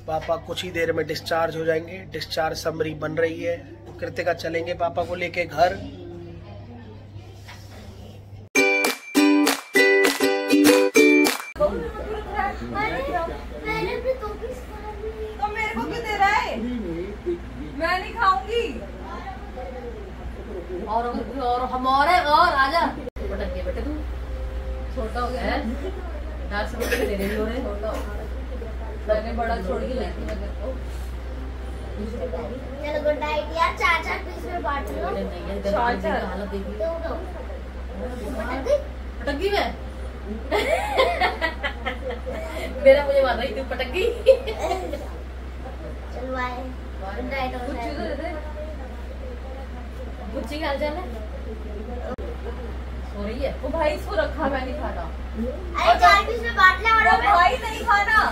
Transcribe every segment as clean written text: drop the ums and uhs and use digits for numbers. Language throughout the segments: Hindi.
पापा कुछ ही देर में डिस्चार्ज हो जाएंगे। डिस्चार्ज समरी बन रही है तो कृतिका चलेंगे पापा को लेके घर। तो मेरे को क्यों दे रहा है? मैं नहीं खाऊंगी। और हम और आजा पटक के बेटे तू छोटा हो गया है। 10 रुपए दे रही हो रे। छोटा मैंने बड़ा छोड़ के लेती मैं तेरे को। चलो गुड नाइट यार। 4-4 पीस में बांट लो। 4-4 हालत देखी तो पटक गई मैं। मेरा मुझे मार रही तू पटक गई। चलो बाय गुड नाइट। बुच्ची का हालचाल है? सो रही है वो भाई इसको रखा, मैं नहीं खाना। अरे 4 पीस में बांट ले। और भाई नहीं खाना।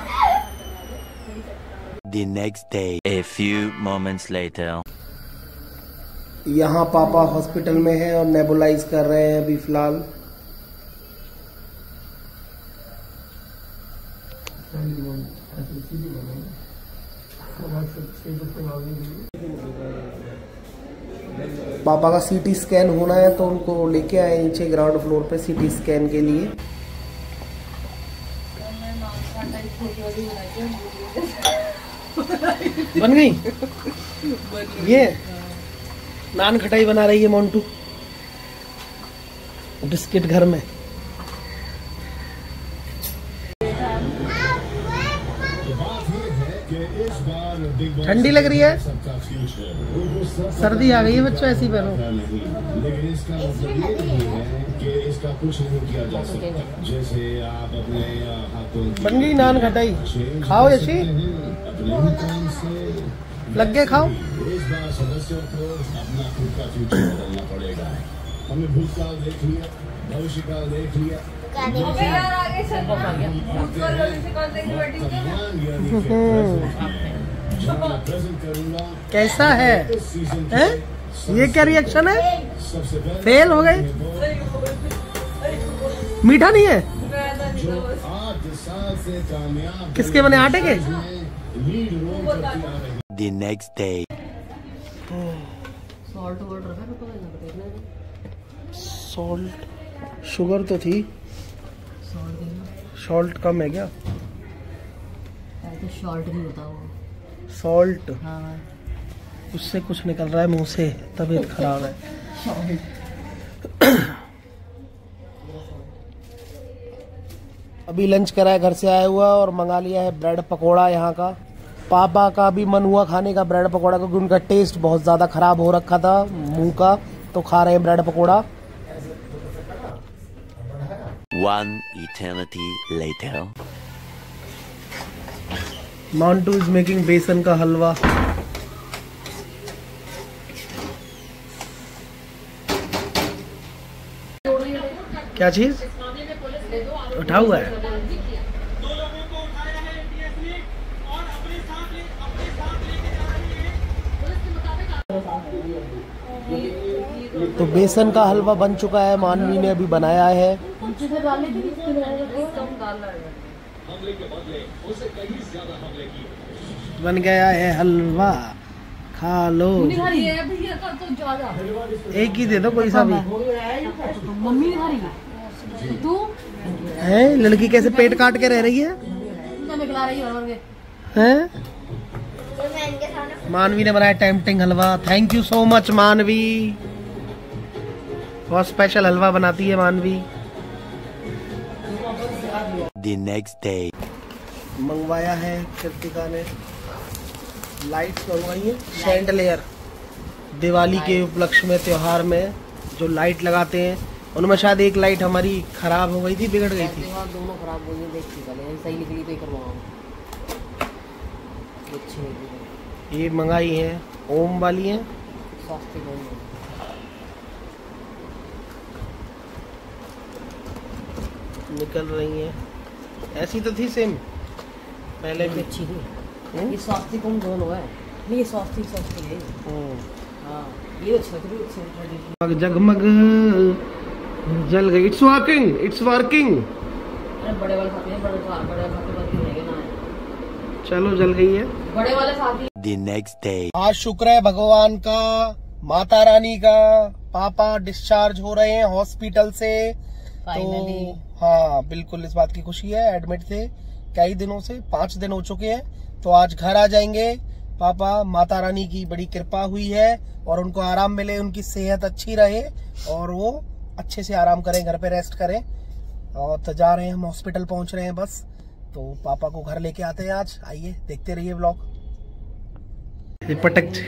The next day, a few moments later. यहाँ पापा हॉस्पिटल में हैं और नेबुलाइज कर रहे हैं अभी फिलहाल। पापा का सीटी स्कैन होना है तो उनको लेके आए नीचे ग्राउंड फ्लोर पे सीटी स्कैन के लिए। बन गई ये नान खटाई बना रही है मोन्टू। बिस्किट घर में। ठंडी लग रही है, सर्दी आ गई है बच्चों, ऐसी पहनो। लेकिन इसका मतलब ये नहीं है कि इसका कुछ नहीं किया जा सकता। जैसे आप अपने हाथों बन गई नान खटाई, खाओ यशी, अपने काम से लग गए खाओ। इस बार सदस्यों को अपना खुद का फ्यूचर बदलना पड़ेगा। हमने भूतकाल देख लिया, भविष्य काल देख लिया। अबे यार आगे चल। कैसा है? हैं? ये क्या रिएक्शन है? फेल हो गए? मीठा नहीं है? किसके बने, आटे के? The next day. Salt, sugar तो थी, सॉल्ट कम है क्या? तो शॉर्ट नहीं होता वो सॉल्ट। हाँ। उससे कुछ निकल रहा है मुंह से, तबीयत खराब है। अभी लंच करा है घर से आया हुआ और मंगा लिया है ब्रेड पकोड़ा यहाँ का। पापा का भी मन हुआ खाने का ब्रेड पकोड़ा, क्योंकि उनका टेस्ट बहुत ज्यादा खराब हो रखा था मुंह का, तो खा रहे हैं bread pakora. One eternity later. Montu is making besan का हलवा। क्या चीज उठा हुआ है? तो बेसन का हलवा बन चुका है, मानवी ने अभी बनाया है। बन गया है हलवा, खा लो। एक ही दे दो कोई सा भी। मम्मी खा रही है तू है? लड़की कैसे पेट काट के रह रही है? हैं? मानवी ने बनाया tempting halwa. Thank you so much Manvi, बहुत स्पेशल हलवा बनाती है मानवी। The next day. मंगवाया है कृतिका ने, लाइट्स मंगवाई है शैंडलियर। दिवाली के उपलक्ष्य में, त्योहार में जो लाइट लगाते हैं, उनमें शायद एक लाइट हमारी खराब हो गई थी, बिगड़ गई थी। दोनों खराब हो गई, देखती पहले सही निकली तो करवाऊं। ये मंगाई है, ओम वाली है। सस्ती निकल रही है, ऐसी तो थी सेम पहले भी। अच्छी थी। ये सस्ती कौन दोनों है? नहीं ये सस्ती है। हाँ ये अच्छा है। जगमग जल गई। It's working, it's working. बड़े वाले खाते हैं, बड़े खाते रहेंगे ना। चलो जल गई है। बड़े वाले साथी। The next day. आज शुक्र है भगवान का, माता रानी का, पापा डिस्चार्ज हो रहे हैं हॉस्पिटल से। फाइनली। तो हाँ बिल्कुल इस बात की खुशी है। एडमिट थे कई दिनों से, 5 दिन हो चुके हैं, तो आज घर आ जाएंगे पापा। माता रानी की बड़ी कृपा हुई है और उनको आराम मिले, उनकी सेहत अच्छी रहे और वो अच्छे से आराम करें, घर पे रेस्ट करें। और तो जा रहे हैं हम, हॉस्पिटल पहुंच रहे हैं बस। तो पापा को घर लेके आते हैं आज। आइए देखते रहिए व्लॉग। पटक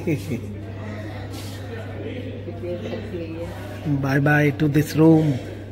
bye bye to this room.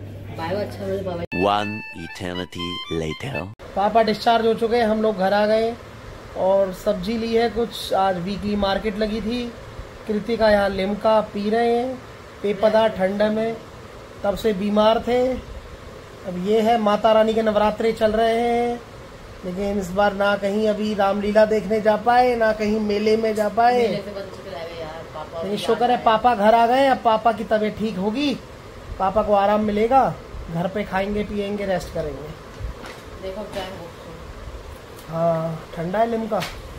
One eternity later. पापा डिस्चार्ज हो चुके हैं, हम लोग घर आ गए और सब्जी ली है कुछ। आज वीकली मार्केट लगी थी। कृतिका यहाँ लिम्का पी रहे हैं, पेय पदार्थ ठंडा में, तब से बीमार थे। अब ये है, माता रानी के नवरात्रे चल रहे हैं, लेकिन इस बार ना कहीं अभी रामलीला देखने जा पाए, ना कहीं मेले में जा पाए। लेकिन शुक्र है पापा घर आ गए। अब पापा की तबीयत ठीक होगी, पापा को आराम मिलेगा, घर पे खाएंगे पिएंगे रेस्ट करेंगे। देखो क्या हाँ ठंडा है लिम्का।